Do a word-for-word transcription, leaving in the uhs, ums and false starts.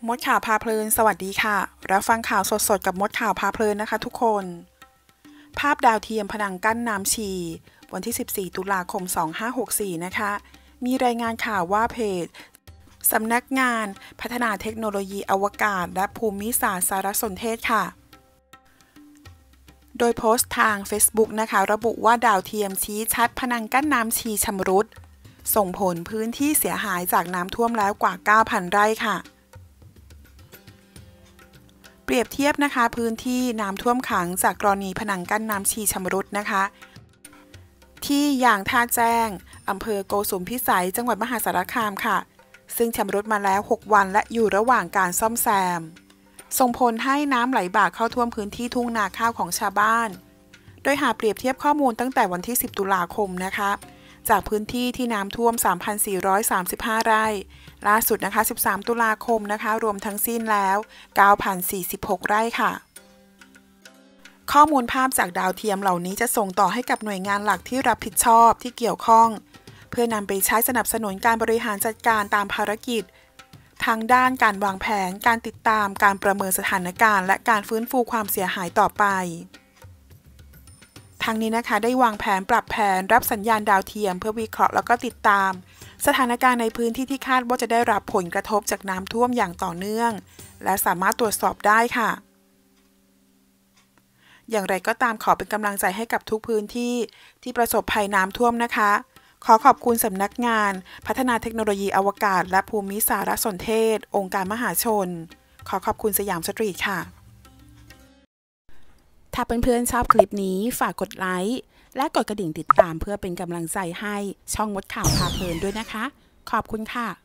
มดข่าวพาเพลินสวัสดีค่ะรับฟังข่าวสดๆกับมดข่าวพาเพลินนะคะทุกคนภาพดาวเทียมผนังกั้นน้ำชีวันที่สิบสี่ตุลาคมสองพันห้าร้อยหกสิบสี่นะคะมีรายงานข่าวว่าเพจสำนักงานพัฒนาเทคโนโลยีอวกาศและภูมิศาสตร์สารสนเทศค่ะโดยโพสต์ทาง Facebook นะคะระบุว่าดาวเทียมชี้ชัดผนังกั้นน้ำชีชำรุดส่งผลพื้นที่เสียหายจากน้ำท่วมแล้วกว่า เก้าพัน ไร่ค่ะเปรียบเทียบนะคะพื้นที่น้ำท่วมขังจากกรณีผนังกั้นน้ำชีชำรุดนะคะที่ยางท่าแจ้งอำเภอโกสุมพิสัยจังหวัดมหาสารคามค่ะซึ่งชำรุดมาแล้วหกวันและอยู่ระหว่างการซ่อมแซมส่งผลให้น้ำไหลบ่าเข้าท่วมพื้นที่ทุ่งนาข้าวของชาวบ้านโดยหากเปรียบเทียบข้อมูลตั้งแต่วันที่สิบตุลาคมนะคะจากพื้นที่ที่น้ำท่วม สามพันสี่ร้อยสามสิบห้า ไร่ล่าสุดนะคะสิบสามตุลาคมนะคะรวมทั้งสิ้นแล้ว เก้าพันสี่สิบหก ไร่ค่ะข้อมูลภาพจากดาวเทียมเหล่านี้จะส่งต่อให้กับหน่วยงานหลักที่รับผิดชอบที่เกี่ยวข้องเพื่อนำไปใช้สนับสนุนการบริหารจัดการตามภารกิจทางด้านการวางแผนการติดตามการประเมินสถานการณ์และการฟื้นฟูความเสียหายต่อไปทางนี้นะคะได้วางแผนปรับแผนรับสัญญาณดาวเทียมเพื่อวิเคราะห์แล้วก็ติดตามสถานการณ์ในพื้นที่ที่คาดว่าจะได้รับผลกระทบจากน้ำท่วมอย่างต่อเนื่องและสามารถตรวจสอบได้ค่ะอย่างไรก็ตามขอเป็นกำลังใจให้กับทุกพื้นที่ที่ประสบภัยน้ำท่วมนะคะขอขอบคุณสำนักงานพัฒนาเทคโนโลยีอวกาศและภูมิสารสนเทศองค์การมหาชนขอขอบคุณสยามสตรีทค่ะถ้าเพื่อนๆชอบคลิปนี้ฝากกดไลค์และกดกระดิ่งติดตามเพื่อเป็นกำลังใจให้ช่องมดข่าวพาเพลินด้วยนะคะขอบคุณค่ะ